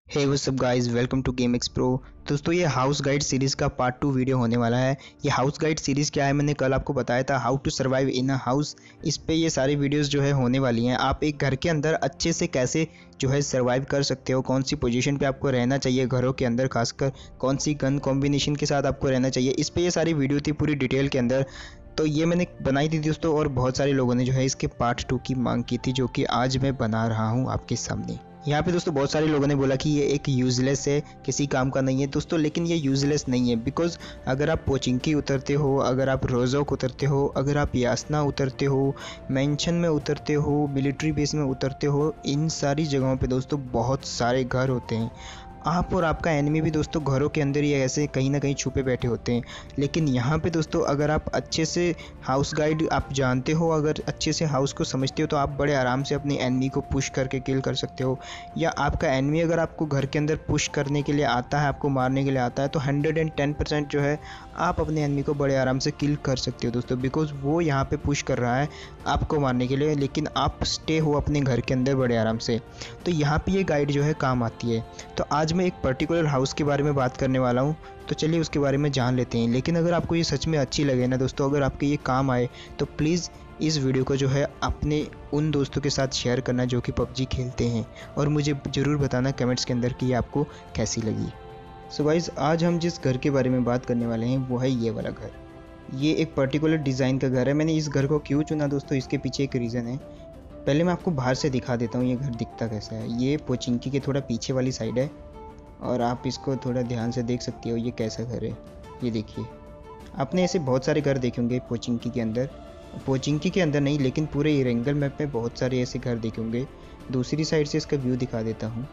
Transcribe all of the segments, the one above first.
Hey what's up guys, welcome to game X pro. दोस्तों ये house guide series का part 2 video होने वाला है। ये हाउस गाइड सीरीज़ क्या है, मैंने कल आपको बताया था how to survive in a house. इस पे ये सारी वीडियोस जो है होने वाली हैं। आप एक घर के अंदर अच्छे से कैसे जो है सर्वाइव कर सकते हो, कौन सी पोजीशन पे आपको रहना चाहिए घरों के अंदर, खासकर कौन सी गन कॉम्बिनेशन के साथ आपको रहना चाहिए, इस पे ये सारी वीडियो थी पूरी डिटेल के अंदर। तो ये मैंने बनाई थी दोस्तों, और बहुत सारे लोगों ने जो है इसके पार्ट 2 की मांग की थी, जो कि आज मैं बना रहा हूँ आपके सामने। यहाँ पे दोस्तों बहुत सारे लोगों ने बोला कि ये एक यूज़लेस है, किसी काम का नहीं है दोस्तों, लेकिन ये यूज़लेस नहीं है। बिकॉज अगर आप पोचिंकी उतरते हो, अगर आप रोजोक उतरते हो, अगर आप यासना उतरते हो, मेंशन में उतरते हो, मिलिट्री बेस में उतरते हो, इन सारी जगहों पे दोस्तों बहुत सारे घर होते हैं। आप और आपका एनिमी भी दोस्तों घरों के अंदर ही ऐसे कहीं ना कहीं छुपे बैठे होते हैं। लेकिन यहाँ पे दोस्तों अगर आप अच्छे से हाउस गाइड आप जानते हो, अगर अच्छे से हाउस को समझते हो, तो आप बड़े आराम से अपने एनिमी को पुश करके किल कर सकते हो। या आपका एनिमी अगर आपको घर के अंदर पुश करने के लिए आता है, आपको मारने के लिए आता है, तो 110% जो है आप अपने एनिमी को बड़े आराम से किल कर सकते हो दोस्तों। बिकॉज वो यहाँ पे पुश कर रहा है आपको मारने के लिए, लेकिन आप स्टे हो अपने घर के अंदर बड़े आराम से। तो यहाँ पे ये गाइड जो है काम आती है। तो आज मैं एक पर्टिकुलर हाउस के बारे में बात करने वाला हूँ, तो चलिए उसके बारे में जान लेते हैं। लेकिन अगर आपको ये सच में अच्छी लगे ना दोस्तों, अगर आपके ये काम आए, तो प्लीज़ इस वीडियो को जो है अपने उन दोस्तों के साथ शेयर करना जो कि पबजी खेलते हैं, और मुझे ज़रूर बताना कमेंट्स के अंदर कि ये आपको कैसी लगी। सो गाइस, आज हम जिस घर के बारे में बात करने वाले हैं वो है ये वाला घर। ये एक पर्टिकुलर डिज़ाइन का घर है। मैंने इस घर को क्यों चुना दोस्तों, इसके पीछे एक रीज़न है। पहले मैं आपको बाहर से दिखा देता हूँ ये घर दिखता कैसा है। ये पोचिंकी के थोड़ा पीछे वाली साइड है, और आप इसको थोड़ा ध्यान से देख सकते हो ये कैसा घर है। ये देखिए, आपने ऐसे बहुत सारे घर देखे होंगे पोचिंकी के अंदर। पोचिंकी के अंदर नहीं, लेकिन पूरे इरेंगल मैप में बहुत सारे ऐसे घर देखे होंगे। दूसरी साइड से इसका व्यू दिखा देता हूँ,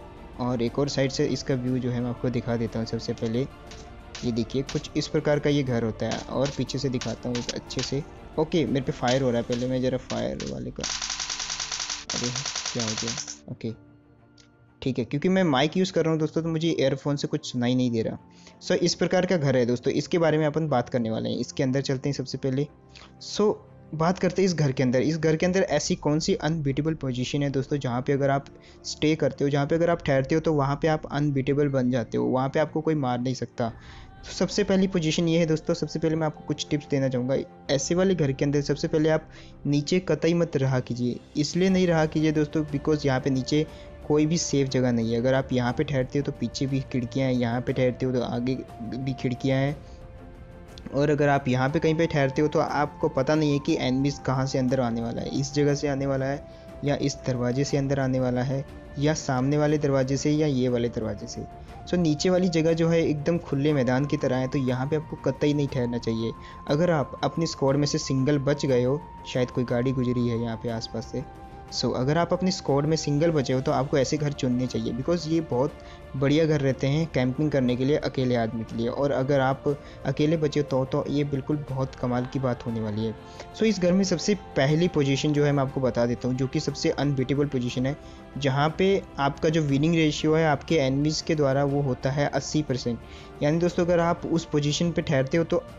और एक और साइड से इसका व्यू जो है मैं आपको दिखा देता हूँ। सबसे पहले ये देखिए, कुछ इस प्रकार का ये घर होता है, और पीछे से दिखाता हूँ एक अच्छे से। ओके, मेरे पे फायर हो रहा है, पहले मैं ज़रा फायर वाले का, अरे क्या हो गया। ओके ठीक है, क्योंकि मैं माइक यूज़ कर रहा हूँ दोस्तों, तो मुझे एयरफोन से कुछ सुनाई नहीं दे रहा। सो इस प्रकार का घर है दोस्तों, इसके बारे में अपन बात करने वाले हैं। इसके अंदर चलते हैं सबसे पहले। बात करते हैं इस घर के अंदर। इस घर के अंदर ऐसी कौन सी अनबीटेबल पोजीशन है दोस्तों, जहाँ पे अगर आप स्टे करते हो, जहाँ पे अगर आप ठहरते हो, तो वहाँ पे आप अनबीटेबल बन जाते हो, वहाँ पे आपको कोई मार नहीं सकता। तो सबसे पहली पोजीशन ये है दोस्तों। सबसे पहले मैं आपको कुछ टिप्स देना चाहूँगा ऐसे वाले घर के अंदर। सबसे पहले आप नीचे कतई मत रहा कीजिए। इसलिए नहीं रहा कीजिए दोस्तों, बिकॉज यहाँ पे नीचे कोई भी सेफ जगह नहीं है। अगर आप यहाँ पे ठहरते हो तो पीछे भी खिड़कियाँ हैं, यहाँ पे ठहरते हो तो आगे भी खिड़कियाँ हैं, और अगर आप यहाँ पे कहीं पे ठहरते हो तो आपको पता नहीं है कि एनिमीज़ कहाँ से अंदर आने वाला है। इस जगह से आने वाला है, या इस दरवाजे से अंदर आने वाला है, या सामने वाले दरवाजे से, या ये वाले दरवाजे से। सो नीचे वाली जगह जो है एकदम खुले मैदान की तरह है, तो यहाँ पे आपको कतई नहीं ठहरना चाहिए। अगर आप अपनी स्क्वाड में से सिंगल बच गए हो, शायद कोई गाड़ी गुजरी है यहाँ पे आसपास से, अगर आप अपनी स्क्वाड में सिंगल बचे हो, तो आपको ऐसे घर चुनने चाहिए। बिकॉज ये बहुत बढ़िया घर रहते हैं कैंपिंग करने के लिए, अकेले आदमी के लिए। और अगर आप अकेले बचे हो तो ये बिल्कुल बहुत कमाल की बात होने वाली है। इस घर में सबसे पहली पोजीशन जो है मैं आपको बता देता हूँ, जो कि सबसे अनबीटेबल पोजीशन है, जहाँ पे आपका जो विनिंग रेशियो है आपके एनिमीज़ के द्वारा वो होता है 80%। यानी दोस्तों अगर आप उस पोजीशन पे ठहरते हो तो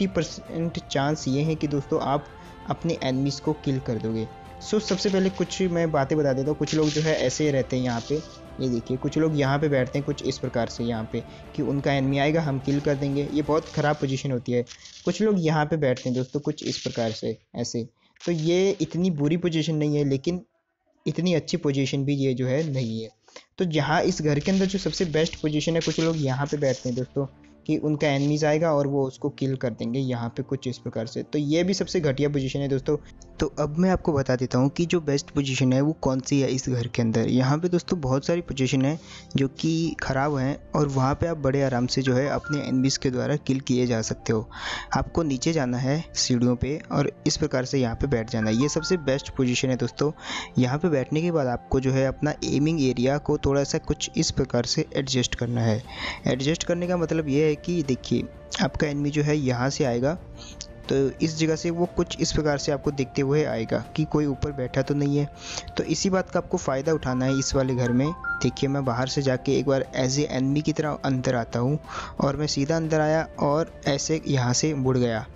80% चांस ये है कि दोस्तों आप अपने एनिमीज़ को किल कर दोगे। सबसे पहले कुछ मैं बातें बता देता हूँ। कुछ लोग जो है ऐसे रहते हैं यहाँ पे, ये देखिए, कुछ लोग यहाँ पे बैठते हैं कुछ इस प्रकार से यहाँ पे, कि उनका एनिमी आएगा हम किल कर देंगे। ये बहुत ख़राब पोजीशन होती है। कुछ लोग यहाँ पे बैठते हैं दोस्तों कुछ इस प्रकार से ऐसे। तो ये इतनी बुरी पोजीशन नहीं है, लेकिन इतनी अच्छी पोजीशन भी ये जो है नहीं है। तो जहाँ इस घर के अंदर जो सबसे बेस्ट पोजीशन है, कुछ लोग यहाँ पे बैठते हैं दोस्तों, कि उनका एनिमीज आएगा और वो उसको किल कर देंगे यहाँ पे कुछ इस प्रकार से। तो ये भी सबसे घटिया पोजीशन है दोस्तों। तो अब मैं आपको बता देता हूँ कि जो बेस्ट पोजीशन है वो कौन सी है इस घर के अंदर। यहाँ पे दोस्तों बहुत सारी पोजीशन है जो कि ख़राब हैं, और वहाँ पे आप बड़े आराम से जो है अपने एनिमीज के द्वारा किल किए जा सकते हो। आपको नीचे जाना है सीढ़ियों पे, और इस प्रकार से यहाँ पे बैठ जाना है। ये सबसे बेस्ट पोजीशन है दोस्तों। यहाँ पे बैठने के बाद आपको जो है अपना एमिंग एरिया को थोड़ा सा कुछ इस प्रकार से एडजस्ट करना है। एडजस्ट करने का मतलब ये है कि देखिए, आपका एनिमी जो है यहाँ से आएगा, तो इस जगह से वो कुछ इस प्रकार से आपको देखते हुए आएगा कि कोई ऊपर बैठा तो नहीं है। तो इसी बात का आपको फ़ायदा उठाना है इस वाले घर में। देखिए, मैं बाहर से जाके एक बार एज ए एनिमी की तरह अंदर आता हूँ, और मैं सीधा अंदर आया और ऐसे यहाँ से मुड़ गया।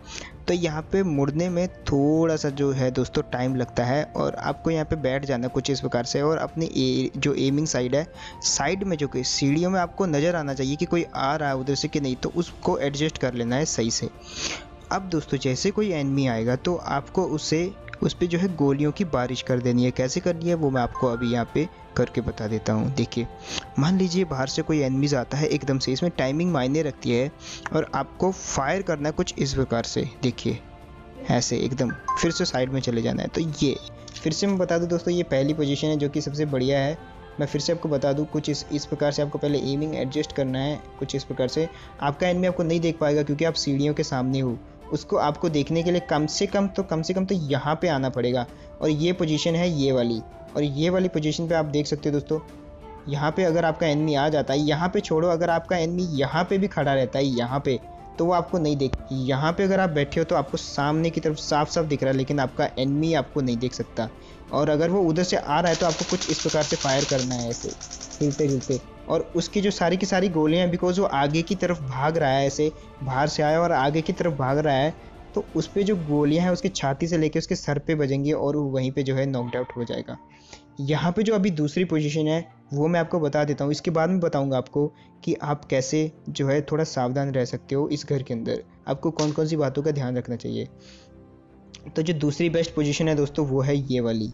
तो यहाँ पे मुड़ने में थोड़ा सा जो है दोस्तों टाइम लगता है, और आपको यहाँ पे बैठ जाना कुछ इस प्रकार से, और अपनी जो एमिंग साइड है, साइड में जो कि सीढ़ियों में आपको नज़र आना चाहिए कि कोई आ रहा है उधर से कि नहीं, तो उसको एडजस्ट कर लेना है सही से। अब दोस्तों जैसे कोई एनिमी आएगा तो आपको उस पर जो है गोलियों की बारिश कर देनी है। कैसे करनी है वो मैं आपको अभी यहाँ पे करके बता देता हूँ। देखिए, मान लीजिए बाहर से कोई एनिमीज आता है एकदम से, इसमें टाइमिंग मायने रखती है, और आपको फायर करना है कुछ इस प्रकार से। देखिए ऐसे एकदम फिर से साइड में चले जाना है। तो ये फिर से मैं बता दूँ दोस्तों, ये पहली पोजीशन है जो कि सबसे बढ़िया है। मैं फिर से आपको बता दूं, कुछ इस प्रकार से आपको पहले एमिंग एडजस्ट करना है कुछ इस प्रकार से। आपका एनिमी आपको नहीं देख पाएगा क्योंकि आप सीढ़ियों के सामने हो। उसको आपको देखने के लिए कम से कम तो यहाँ पे आना पड़ेगा, और ये पोजीशन है ये वाली, और ये वाली पोजीशन पे आप देख सकते हो दोस्तों, यहाँ पे अगर आपका एनिमी आ जाता है, यहाँ पे छोड़ो, अगर आपका एनिमी यहाँ पे भी खड़ा रहता है यहाँ पे, तो वो आपको नहीं देख। यहाँ पे अगर आप बैठे हो तो आपको सामने की तरफ साफ साफ दिख रहा है, लेकिन आपका एनिमी आपको नहीं देख सकता। और अगर वो उधर से आ रहा है तो आपको कुछ इस प्रकार से फायर करना है, ऐसे हिलते हिलते, और उसकी जो सारी की सारी गोलियां, बिकॉज वो आगे की तरफ भाग रहा है, ऐसे बाहर से आया और आगे की तरफ भाग रहा है, तो उस पर जो गोलियां हैं उसकी छाती से लेके उसके सर पे बजेंगी और वो वहीं पे जो है नॉकड आउट हो जाएगा। यहाँ पे जो अभी दूसरी पोजीशन है वो मैं आपको बता देता हूँ, इसके बाद में बताऊँगा आपको कि आप कैसे जो है थोड़ा सावधान रह सकते हो इस घर के अंदर, आपको कौन कौन सी बातों का ध्यान रखना चाहिए। तो जो दूसरी बेस्ट पोजीशन है दोस्तों वो है ये वाली,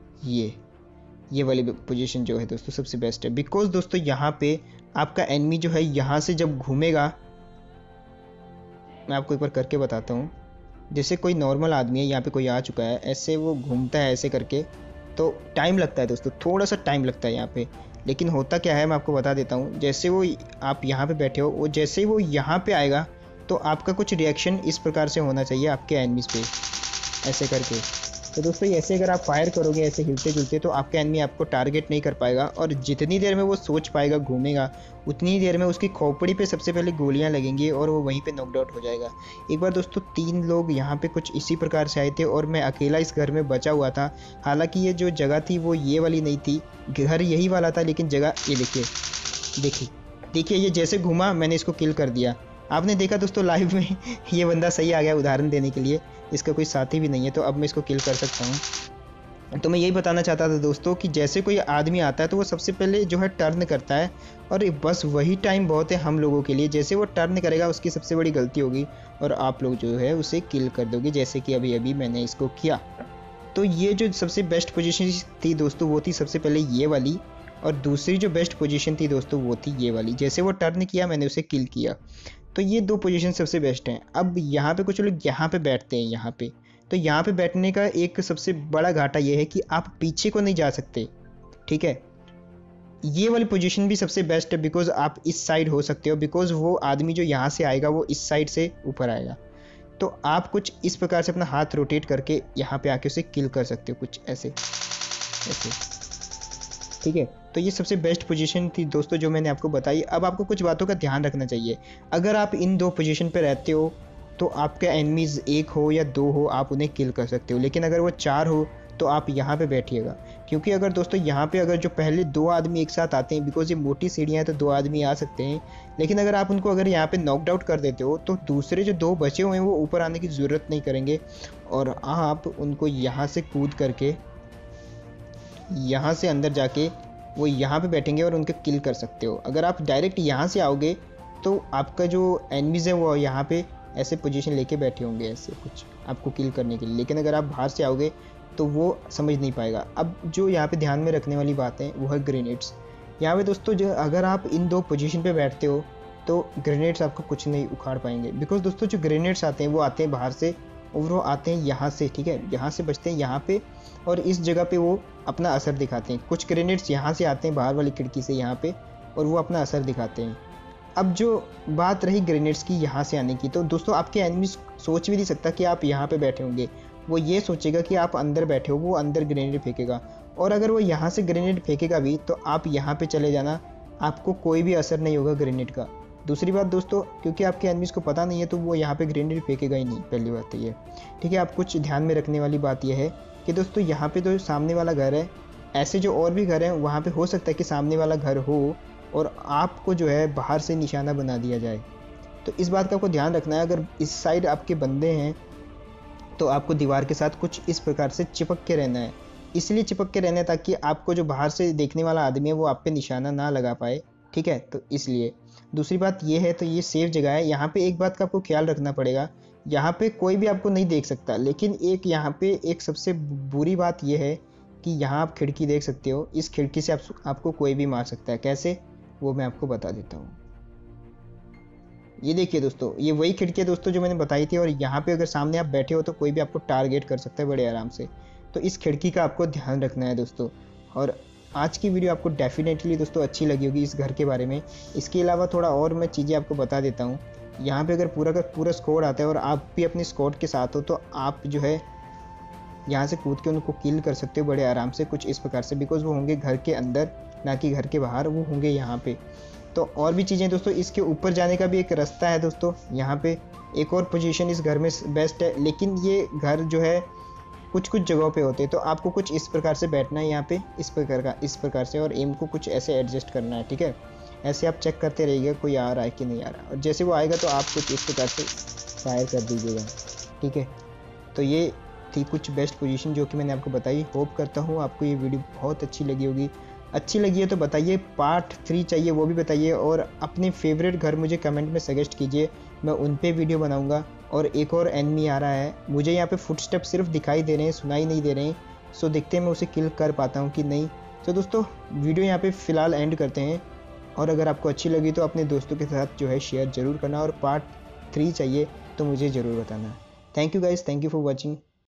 ये वाली पोजीशन जो है दोस्तों सबसे बेस्ट है। बिकॉज दोस्तों यहाँ पे आपका एनिमी जो है यहाँ से जब घूमेगा, मैं आपको एक बार करके बताता हूँ। जैसे कोई नॉर्मल आदमी है, यहाँ पे कोई आ चुका है, ऐसे वो घूमता है ऐसे करके, तो टाइम लगता है दोस्तों, थोड़ा सा टाइम लगता है यहाँ पे। लेकिन होता क्या है मैं आपको बता देता हूँ। जैसे वो आप यहाँ पे बैठे हो, वो जैसे वो यहाँ पे आएगा तो आपका कुछ रिएक्शन इस प्रकार से होना चाहिए आपके एनिमीज पे, ऐसे करके। तो दोस्तों ऐसे अगर आप फायर करोगे ऐसे हिलते जुलते, तो आपका एनिमी आपको टारगेट नहीं कर पाएगा, और जितनी देर में वो सोच पाएगा घूमेगा, उतनी देर में उसकी खोपड़ी पे सबसे पहले गोलियां लगेंगी और वो वहीं पे नॉकड आउट हो जाएगा। एक बार दोस्तों 3 लोग यहाँ पे कुछ इसी प्रकार से आए थे और मैं अकेला इस घर में बचा हुआ था। हालांकि ये जो जगह थी वो ये वाली नहीं थी, घर यही वाला था, लेकिन जगह ये देखिए ये जैसे घूमा मैंने इसको किल कर दिया। आपने देखा दोस्तों लाइव में ये बंदा सही आ गया उदाहरण देने के लिए, इसका कोई साथी भी नहीं है, तो अब मैं इसको किल कर सकता हूँ। तो मैं यही बताना चाहता था दोस्तों कि जैसे कोई आदमी आता है तो वो सबसे पहले जो है टर्न करता है, और बस वही टाइम बहुत है हम लोगों के लिए। जैसे वो टर्न करेगा उसकी सबसे बड़ी गलती होगी और आप लोग जो है उसे किल कर दोगे, जैसे कि अभी मैंने इसको किया। तो ये जो सबसे बेस्ट पोजीशन थी दोस्तों वो थी सबसे पहले ये वाली, और दूसरी जो बेस्ट पोजीशन थी दोस्तों वो थी ये वाली। जैसे वो टर्न किया मैंने उसे किल किया। तो ये 2 पोजीशन सबसे बेस्ट हैं। अब यहाँ पे कुछ लोग यहाँ पे बैठते हैं यहाँ पे, तो यहाँ पे बैठने का एक सबसे बड़ा घाटा ये है कि आप पीछे को नहीं जा सकते, ठीक है। ये वाली पोजीशन भी सबसे बेस्ट है, बिकॉज आप इस साइड हो सकते हो, बिकॉज वो आदमी जो यहाँ से आएगा वो इस साइड से ऊपर आएगा। तो आप कुछ इस प्रकार से अपना हाथ रोटेट करके यहाँ पे आके उसे किल कर सकते हो, कुछ ऐसे, ठीक है। तो ये सबसे बेस्ट पोजीशन थी दोस्तों जो मैंने आपको बताई। अब आपको कुछ बातों का ध्यान रखना चाहिए। अगर आप इन 2 पोजीशन पे रहते हो तो आपके एनिमीज 1 हो या 2 हो आप उन्हें किल कर सकते हो, लेकिन अगर वो 4 हो तो आप यहाँ पे बैठिएगा। क्योंकि अगर दोस्तों यहाँ पे अगर जो पहले 2 आदमी एक साथ आते हैं, बिकॉज ये मोटी सीढ़ियाँ हैं तो 2 आदमी आ सकते हैं, लेकिन अगर आप उनको अगर यहाँ पे नॉकड आउट कर देते हो तो दूसरे जो 2 बचे हुए हैं वो ऊपर आने की ज़रूरत नहीं करेंगे, और आप उनको यहाँ से कूद करके यहाँ से अंदर जाके वो यहाँ पे बैठेंगे और उनके किल कर सकते हो। अगर आप डायरेक्ट यहाँ से आओगे तो आपका जो एनिमीज़ है वो यहाँ पे ऐसे पोजीशन लेके बैठे होंगे ऐसे कुछ आपको किल करने के लिए, लेकिन अगर आप बाहर से आओगे तो वो समझ नहीं पाएगा। अब जो यहाँ पे ध्यान में रखने वाली बात है वो है ग्रेनेड्स। यहाँ पे दोस्तों जो अगर आप इन 2 पोजीशन पे बैठते हो तो ग्रेनेड्स आपको कुछ नहीं उखाड़ पाएंगे, बिकॉज दोस्तों जो ग्रेनेड्स आते हैं वो आते हैं बाहर से और वो आते हैं यहाँ से, ठीक है, यहाँ से बचते हैं यहाँ पे, और इस जगह पे वो अपना असर दिखाते हैं। कुछ ग्रेनेड्स यहाँ से आते हैं बाहर वाली खिड़की से यहाँ पे, और वो अपना असर दिखाते हैं। अब जो बात रही ग्रेनेड्स की यहाँ से आने की, तो दोस्तों आपके एनिमी सोच भी नहीं सकता कि आप यहाँ पे बैठे होंगे, वो ये सोचेगा कि आप अंदर बैठे हो, वो अंदर ग्रेनेड फेंकेगा, और अगर वो यहाँ से ग्रेनेड फेंकेगा भी तो आप यहाँ पे चले जाना, आपको कोई भी असर नहीं होगा ग्रेनेड का। दूसरी बात दोस्तों, क्योंकि आपके एनिमीज़ को पता नहीं है तो वो यहाँ पे ग्रेनेड फेंकेगा ही नहीं, पहली बात तो ये, ठीक है। आप कुछ ध्यान में रखने वाली बात यह है कि दोस्तों यहाँ पे तो सामने वाला घर है, ऐसे जो और भी घर हैं वहाँ पे हो सकता है कि सामने वाला घर हो और आपको जो है बाहर से निशाना बना दिया जाए। तो इस बात का आपको ध्यान रखना है। अगर इस साइड आपके बंदे हैं तो आपको दीवार के साथ कुछ इस प्रकार से चिपक के रहना है। इसलिए चिपक के रहना है ताकि आपको जो बाहर से देखने वाला आदमी है वो आप पे निशाना ना लगा पाए, ठीक है। तो इसलिए दूसरी बात ये है, तो ये सेफ जगह है। यहाँ पे एक बात का आपको ख्याल रखना पड़ेगा, यहाँ पे कोई भी आपको नहीं देख सकता, लेकिन एक यहाँ पे एक सबसे बुरी बात ये है कि यहाँ आप खिड़की देख सकते हो, इस खिड़की से आपको कोई भी मार सकता है। कैसे, वो मैं आपको बता देता हूँ। ये देखिए दोस्तों, ये वही खिड़की है दोस्तों जो मैंने बताई थी, और यहाँ पे अगर सामने आप बैठे हो तो कोई भी आपको टारगेट कर सकता है बड़े आराम से। तो इस खिड़की का आपको ध्यान रखना है दोस्तों। और आज की वीडियो आपको डेफिनेटली दोस्तों अच्छी लगी होगी इस घर के बारे में। इसके अलावा थोड़ा और मैं चीज़ें आपको बता देता हूँ। यहाँ पे अगर पूरा का पूरा स्क्वाड आता है और आप भी अपने स्क्वाड के साथ हो, तो आप जो है यहाँ से कूद के उनको किल कर सकते हो बड़े आराम से, कुछ इस प्रकार से, बिकॉज वो होंगे घर के अंदर, ना कि घर के बाहर, वो होंगे यहाँ पे। तो और भी चीज़ें दोस्तों, इसके ऊपर जाने का भी एक रास्ता है दोस्तों। यहाँ पे एक और पोजीशन इस घर में बेस्ट है, लेकिन ये घर जो है कुछ कुछ जगहों पे होते हैं, तो आपको कुछ इस प्रकार से बैठना है यहाँ पे, इस प्रकार से, और एम को कुछ ऐसे एडजस्ट करना है, ठीक है। ऐसे आप चेक करते रहिएगा कोई आ रहा है कि नहीं आ रहा, और जैसे वो आएगा तो आप कुछ इस प्रकार से फायर कर दीजिएगा, ठीक है। तो ये थी कुछ बेस्ट पोजीशन जो कि मैंने आपको बताई। होप करता हूँ आपको ये वीडियो बहुत अच्छी लगी होगी। अच्छी लगी है तो बताइए, पार्ट 3 चाहिए वो भी बताइए, और अपने फेवरेट घर मुझे कमेंट में सजेस्ट कीजिए, मैं उन पे वीडियो बनाऊंगा। और एक और एनिमी आ रहा है, मुझे यहाँ पे फुटस्टेप सिर्फ दिखाई दे रहे हैं, सुनाई नहीं दे रहे हैं। सो देखते हैं मैं उसे किल कर पाता हूँ कि नहीं। तो दोस्तों वीडियो यहाँ पे फ़िलहाल एंड करते हैं, और अगर आपको अच्छी लगी तो अपने दोस्तों के साथ जो है शेयर ज़रूर करना, और पार्ट 3 चाहिए तो मुझे ज़रूर बताना। Thank you guys, thank you for watching.